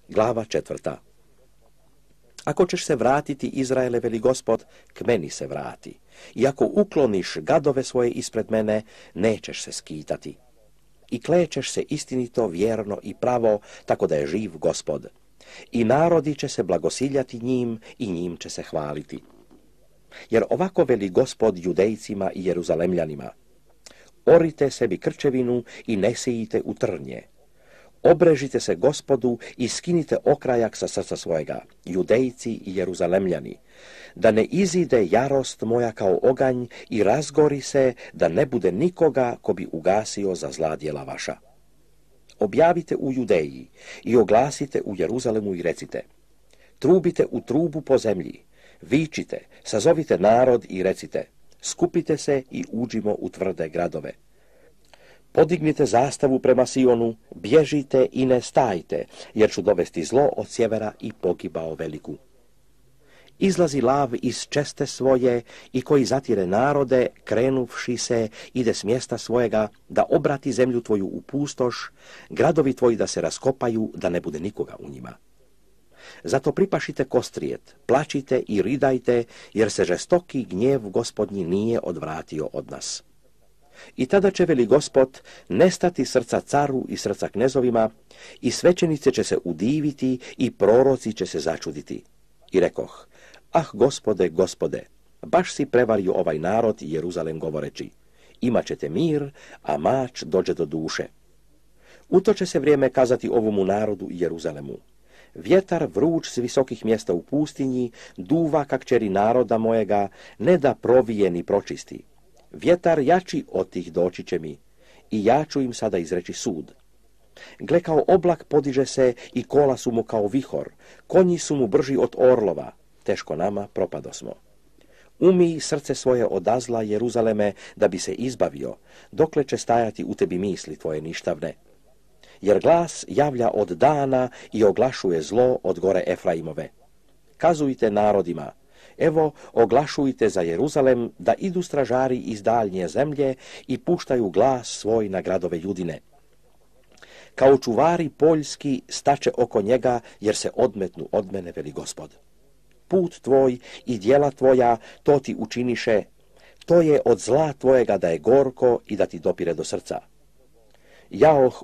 Glava 4. Ako ćeš se vratiti, Izraele, veli Gospod, k meni se vrati. I ako ukloniš gadove svoje ispred mene, nećeš se skitati. I klećeš se istinito, vjerno i pravo, tako da je živ Gospod. I narodi će se blagosiljati njim i njim će se hvaliti. Jer ovako veli Gospod Judejcima i Jeruzalemljanima: orite sebi krčevinu i ne sejite u trnje. Obrežite se Gospodu i skinite okrajak sa srca svojega, Judejci i Jeruzalemljani, da ne izide jarost moja kao oganj i razgori se, da ne bude nikoga ko bi ugasio za zla djela vaša. Objavite u Judeji i oglasite u Jeruzalemu i recite: trubite u trubu po zemlji, vičite, sazovite narod i recite: skupite se i uđimo u tvrde gradove. Podignite zastavu prema Sionu, bježite i ne stajte, jer ću dovesti zlo od sjevera i pogibao veliku. Izlazi lav iz česte svoje i koji zatire narode, krenuvši se, ide s mjesta svojega, da obrati zemlju tvoju u pustoš, gradovi tvoji da se raskopaju, da ne bude nikoga u njima. Zato pripašite kostrijet, plačite i ridajte, jer se žestoki gnjev Gospodnji nije odvratio od nas. I tada će, veli Gospod, nestati srca caru i srca knezovima, i svećenice će se udiviti i proroci će se začuditi. I rekoh: ah, Gospode, Gospode, baš si prevario ovaj narod i Jeruzalem govoreći: imat ćete mir, a mač dođe do duše. U to će se vrijeme kazati ovomu narodu i Jeruzalemu: vjetar vruć s visokih mjesta u pustinji duva ka kćeri naroda mojega, ne da provije ni pročisti. Vjetar jači od tih doći će mi, i ja ću im sada izreći sud. Gle, kao oblak podiže se i kola su mu kao vihor, konji su mu brži od orlova, teško nama, propadosmo. Umij srce svoje od zla, Jeruzaleme, da bi se izbavio, dokle će stajati u tebi misli tvoje ništavne. Jer glas javlja od dana i oglašuje zlo od gore Efraimove. Kazujte narodima: evo, oglašujte za Jeruzalem da idu stražari iz daljnje zemlje i puštaju glas svoj na gradove Judine. Kao čuvari poljski stače oko njega, jer se odmetnu od mene, veli Gospod. Put tvoj i djela tvoja to ti učiniše, to je od zla tvojega da je gorko i da ti dopire do srca. Jaoh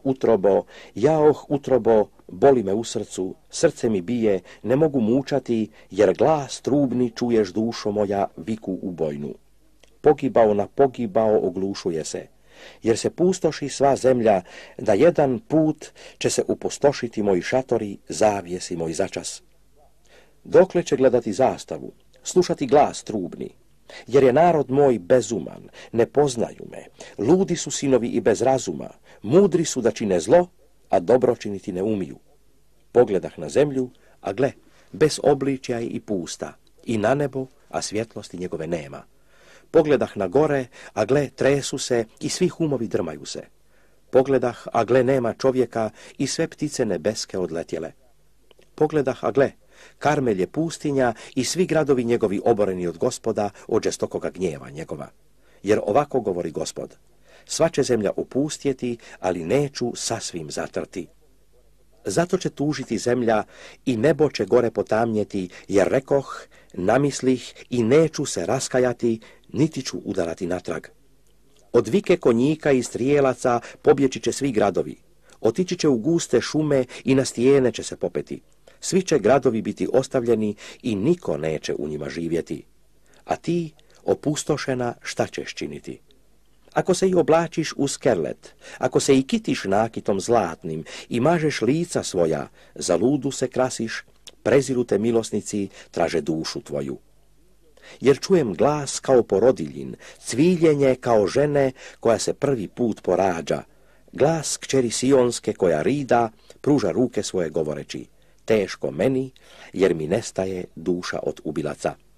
utrobo, boli me u srcu, srce mi bije, ne mogu mučati, jer glas trubni čuješ, dušo moja, viku ubojnu. Pogibao na pogibao oglušuje se, jer se pustoši sva zemlja, da jedan put će se upustošiti moji šatori, zavjesi moj začas. Dokle će gledati zastavu, slušati glas trubni? Jer je narod moj bezuman, ne poznaju me, ludi su sinovi i bez razuma, mudri su da čine zlo, a dobro činiti ne umiju. Pogledah na zemlju, a gle, bez obličja je i pusta, i na nebo, a svjetlosti njegove nema. Pogledah na gore, a gle, tresu se i svi humovi drmaju se. Pogledah, a gle, nema čovjeka i sve ptice nebeske odletjele. Pogledah, a gle, Karmel je pustinja i svi gradovi njegovi oboreni od Gospoda, od žestokoga gnjeva njegova. Jer ovako govori Gospod: sva će zemlja opustjeti, ali neću sasvim zatrti. Zato će tužiti zemlja i nebo će gore potamnjeti, jer rekoh, namislih i neću se raskajati, niti ću udarati natrag. Od vike konjika i strijelaca pobjeći će svi gradovi. Otići će u guste šume i na stijene će se popeti. Svi će gradovi biti ostavljeni i niko neće u njima živjeti. A ti, opustošena, šta ćeš činiti? Ako se i oblačiš u skerlet, ako se i kitiš nakitom zlatnim i mažeš lica svoja, za ludu se krasiš, preziru te milosnici, traže dušu tvoju. Jer čujem glas kao porodiljin, cviljenje kao žene koja se prvi put porađa, glas kćeri Sionske koja rida, pruža ruke svoje govoreći: teško meni, jer mi nestaje duša od ubilaca.